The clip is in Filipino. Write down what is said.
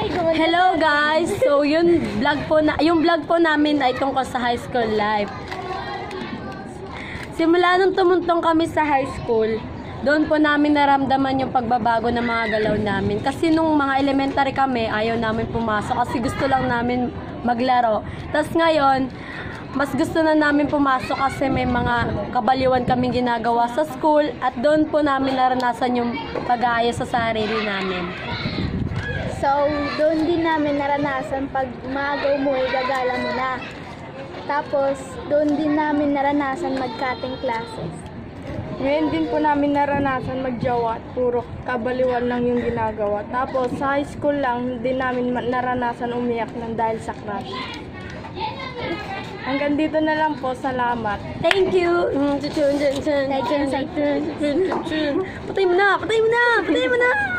Hello guys. So yung vlog po namin ay tungkol sa high school life. Simula nung tumuntong kami sa high school, doon po namin naramdaman yung pagbabago ng mga galaw namin. Kasi nung mga elementary kami, ayaw namin pumasok kasi gusto lang namin maglaro. Tapos ngayon, mas gusto na namin pumasok kasi may mga kabaliwan kaming ginagawa sa school at doon po namin naranasan yung pag-aayos sa sarili namin. So, doon din namin naranasan pag maaga umuwi, gagala mo na. Tapos, doon din namin naranasan mag-cutting classes. Ngayon din po namin naranasan magjawa at puro kabaliwan lang yung ginagawa. Tapos, sa high school lang din namin naranasan umiyak ng dahil sa crush. Hanggang dito na lang po. Salamat. Thank you. Patay mo na.